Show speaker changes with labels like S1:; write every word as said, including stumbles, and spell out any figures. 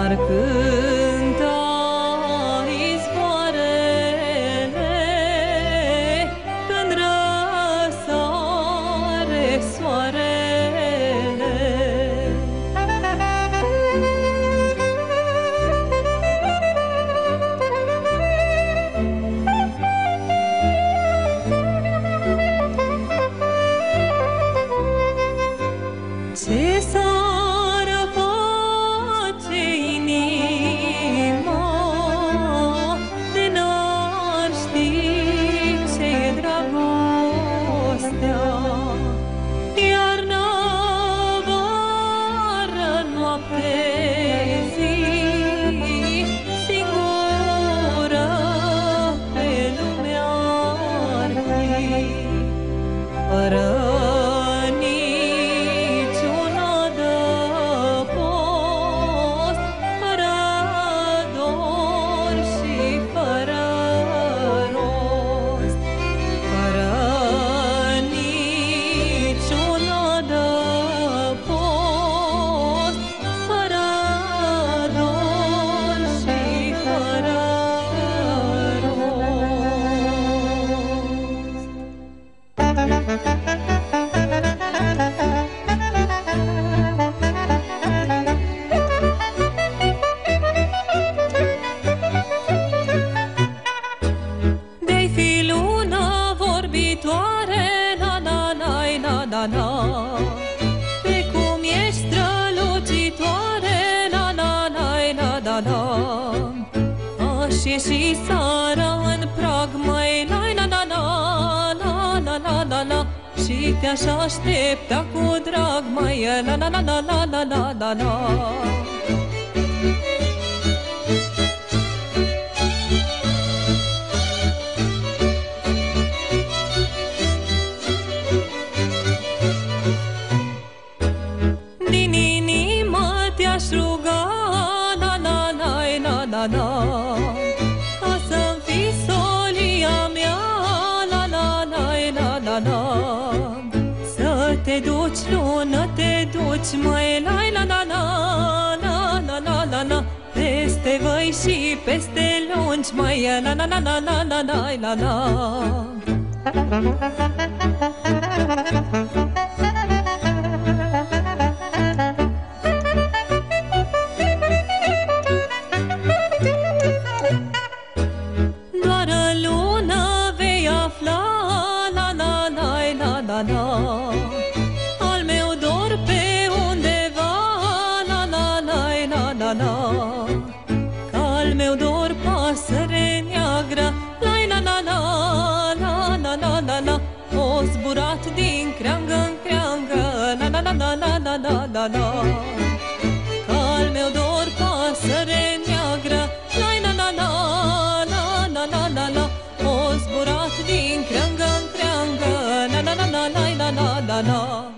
S1: Ar cânta izvoarele când răsare soarele. Ce s-ar face inima de n-ar ști ce-i dragostea? Iarna, vară, noapte, zi, singură pe lume ar fi, fără na, na, pe cum ești strălucitoare, na, na, na, na, na, na. Aș ieși seara în prag, măi, na, na, na, na, na, na, na, na, na, și te-aș aștepta cu drag, măi, na, na, na, na, na, na, na, na, na. Din inimă te-aș ruga, na, na, na, na, na, na, ca să-mi fii solia mea, na, na, na, na, na, na. Să te duci, lună, te duci, măi, na, na, na, na, na, na, na, na, na, peste văi și peste lungi, măi, na, na, na, na, na, na, na, na, na. Al meu dor pe undeva, na, na, na, na, na, na, ca al meu dor pasăre neagră, la, na, na, na, na, na, na, na, na, o zburat din creangă în creangă, na, na, na, na, na, na, na, na, na, ca al meu dor pasăre neagră, la, na, na, na, na, na, na, na, na, o zburat din creangă în creangă, na, na, na, na, na, na, na, na.